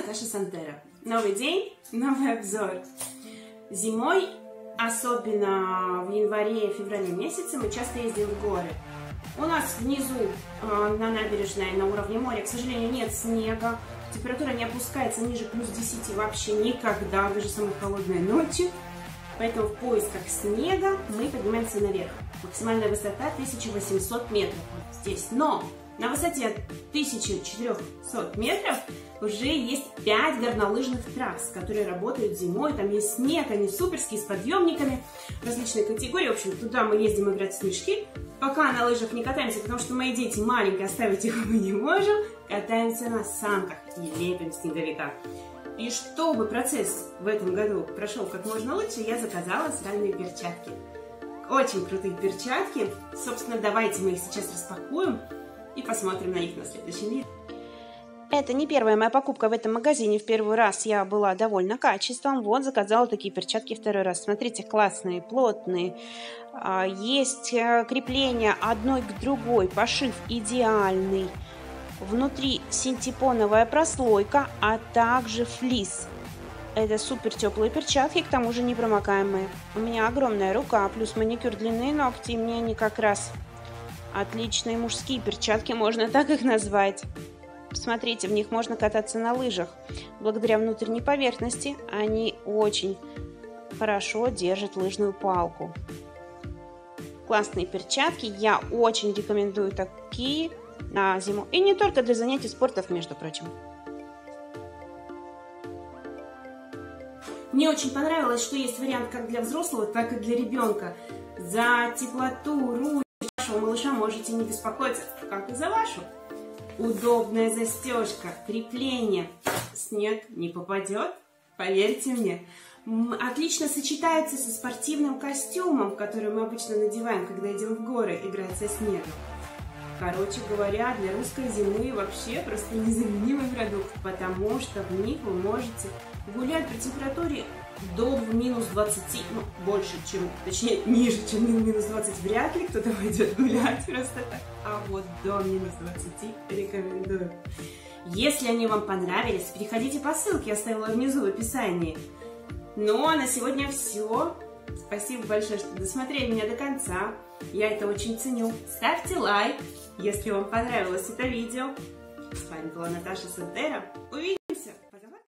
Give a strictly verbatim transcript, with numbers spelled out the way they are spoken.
Наташа Сантера. Новый день, новый обзор. Зимой, особенно в январе-феврале месяце, мы часто ездим в горы. У нас внизу э, на набережной, на уровне моря, к сожалению, нет снега. Температура не опускается ниже плюс десяти вообще никогда, даже самой холодной ночи. Поэтому в поисках снега мы поднимаемся наверх. Максимальная высота тысяча восемьсот метров здесь. Но на высоте тысячи четырёхсот метров уже есть пять горнолыжных трасс, которые работают зимой. Там есть снег, они суперские, с подъемниками, различные категории. В общем, туда мы ездим играть в снежки. Пока на лыжах не катаемся, потому что мои дети маленькие, оставить их мы не можем. Катаемся на санках и лепим снеговика. И чтобы процесс в этом году прошел как можно лучше, я заказала стиральные перчатки. Очень крутые перчатки. Собственно, давайте мы их сейчас распакуем и посмотрим на них на следующем видео. Это не первая моя покупка в этом магазине. В первый раз я была довольна качеством. Вот, заказала такие перчатки второй раз. Смотрите, классные, плотные. Есть крепление одной к другой. Пошив идеальный. Внутри синтепоновая прослойка, а также флис. Это супер теплые перчатки, к тому же непромокаемые. У меня огромная рука, плюс маникюр, длинные ногти. И мне они как раз отличные мужские перчатки, можно так их назвать. Смотрите, в них можно кататься на лыжах. Благодаря внутренней поверхности они очень хорошо держат лыжную палку. Классные перчатки, я очень рекомендую такие на зиму. И не только для занятий спортом, между прочим. Мне очень понравилось, что есть вариант как для взрослого, так и для ребенка. За теплоту рук вашего малыша можете не беспокоиться, как и за вашу. Удобная застежка, крепление. Снег не попадет, поверьте мне. Отлично сочетается со спортивным костюмом, который мы обычно надеваем, когда идем в горы играть со снегом. Короче говоря, для русской зимы вообще просто незаменимый продукт, потому что в них вы можете гулять при температуре до минус двадцати, ну, больше, чем, точнее, ниже, чем минус двадцать, вряд ли кто-то пойдет гулять просто так. А вот до минус двадцати рекомендую. Если они вам понравились, переходите по ссылке, я оставила внизу в описании. Ну, а на сегодня все. Спасибо большое, что досмотрели меня до конца. Я это очень ценю. Ставьте лайк, если вам понравилось это видео. С вами была Наташа Сантера. Увидимся!